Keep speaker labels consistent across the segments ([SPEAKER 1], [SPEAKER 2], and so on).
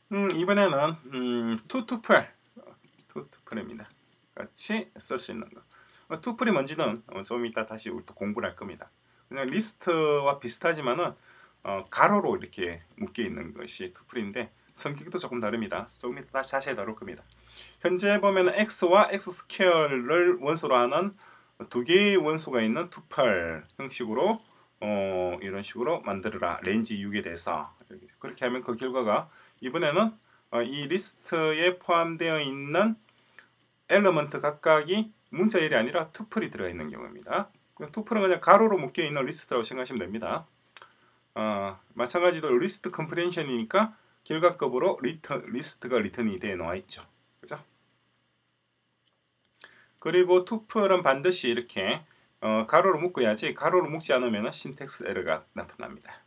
[SPEAKER 1] 이번에는 투투플입니다. 같이 쓸 수 있는 거. 투플이 뭔지는 좀 이따 다시 또 공부를 할 겁니다. 그냥 리스트와 비슷하지만은 가로로 이렇게 묶여 있는 것이 투플인데 성격도 조금 다릅니다. 조금 이따 자세히 다룰 겁니다. 현재 보면 x와 x 스퀘어를 원소로 하는 두 개의 원소가 있는 투팔 형식으로 이런 식으로 만들어라. 렌지 6에 대해서 그렇게 하면 그 결과가 이번에는 이 리스트에 포함되어 있는 엘리먼트 각각이 문자 1이 아니라 투플이 들어가 있는 경우입니다. 투플은 그냥 가로로 묶여 있는 리스트라고 생각하시면 됩니다. 마찬가지로 리스트 컴프레hension이니까 결과급으로 리스트가 리턴이 되어 나와 있죠. 그죠? 그리고 투플은 반드시 이렇게 가로로 묶어야지 가로로 묶지 않으면 신텍스 에러가 나타납니다.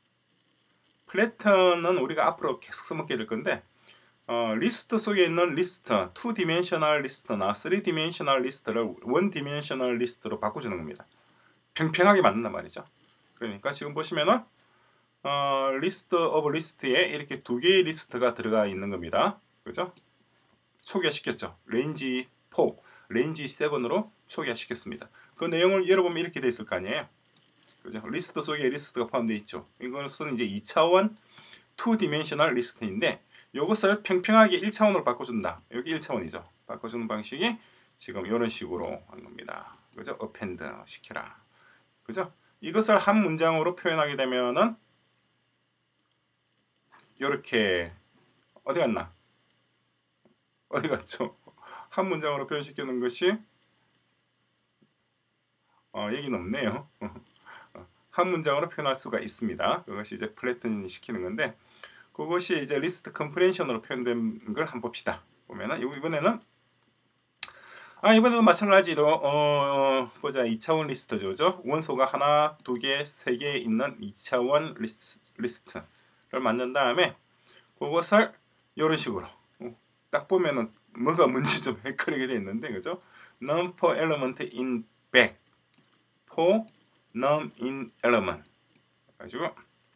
[SPEAKER 1] 플래턴은 우리가 앞으로 계속 써먹게 될 건데 리스트 속에 있는 리스트, 2디멘셔널 리스트나 3디멘셔널 리스트를 1디멘셔널 리스트로 바꿔주는 겁니다. 평평하게 만든단 말이죠. 그러니까 지금 보시면은 리스트 오브 리스트에 이렇게 두 개의 리스트가 들어가 있는 겁니다. 그죠? 초기화시켰죠. 레인지 4, 레인지 7으로 초기화시켰습니다. 그 내용을 열어보면 이렇게 돼 있을 거 아니에요. 그죠? 리스트 속에 리스트가 포함되어 있죠. 이것은 이제 2차원 2디멘셔널 리스트인데 이것을 평평하게 1차원으로 바꿔준다. 여기 1차원이죠. 바꿔주는 방식이 지금 이런 식으로 하는 겁니다. 그죠? append 시켜라. 그죠? 이것을 한 문장으로 표현하게 되면은 이렇게 어디 갔나? 어디 갔죠? 한 문장으로 표현시키는 것이 얘기는 없네요. 한 문장으로 표현할 수가 있습니다. 그것이 이제 플래튼이 시키는 건데 그것이 이제 리스트 컴프레hension으로 표현된 걸 한번 봅시다. 보면은 이번에는 이번에도 마찬가지로 보자. 2차원 리스트죠. 그죠? 원소가 하나, 두 개, 세 개 있는 2차원 리스트를 만든 다음에 그것을 이런 식으로 딱 보면은 뭐가 뭔지 좀 헷갈리게 되어 있는데 그죠? num for element in back for num in element 가지고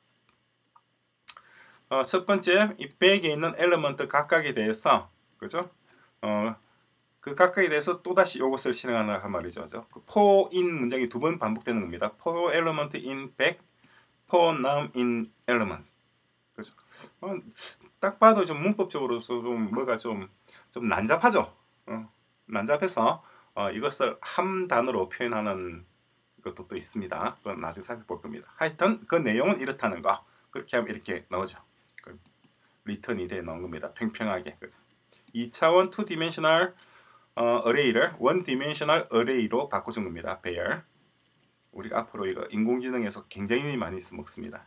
[SPEAKER 1] 첫 번째 이 back에 있는 엘리먼트 각각에 대해서 그죠? 그 각각에 대해서 또다시 이것을 실행하는 한 말이죠. 그 for in 문장이 두 번 반복되는 겁니다. for element in back, for num in element. 그죠? 딱 봐도 좀 문법적으로서 좀 뭐가 좀 난잡하죠. 난잡해서 이것을 한 단어로 표현하는 것도 또 있습니다. 그건 나중에 살펴볼 겁니다. 하여튼 그 내용은 이렇다는 거. 그렇게 하면 이렇게 나오죠. 리턴이 돼 나온 겁니다. 평평하게. 그죠? 2차원 2디멘셔널 array를 1디멘셔널 array로 바꿔준 겁니다. 배열. 우리가 앞으로 이거 인공지능에서 굉장히 많이 먹습니다.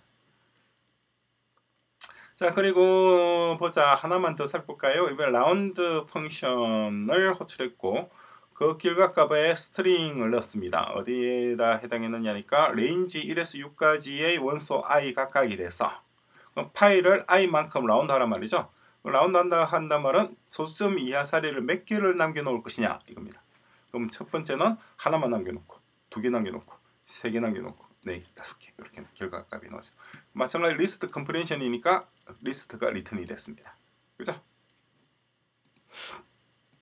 [SPEAKER 1] 자, 그리고 보자. 하나만 더 살펴볼까요? 이번 라운드 펑션을 호출했고 그 결과값에 스트링을 넣었습니다. 어디에다 해당했느냐니까 레인지 1에서 6까지의 원소 i 각각이 돼서 파일을 i만큼 라운드하란 말이죠. 라운드한다 한단 말은 소수점 이하 사례를 몇 개를 남겨놓을 것이냐 이겁니다. 그럼 첫 번째는 하나만 남겨놓고 두 개 남겨놓고 세 개 남겨놓고 네 개, 다섯 개 이렇게 결과값이 나오죠. 마찬가지로 리스트 컴프레hension이니까 리스트가 리턴이 됐습니다. 그죠?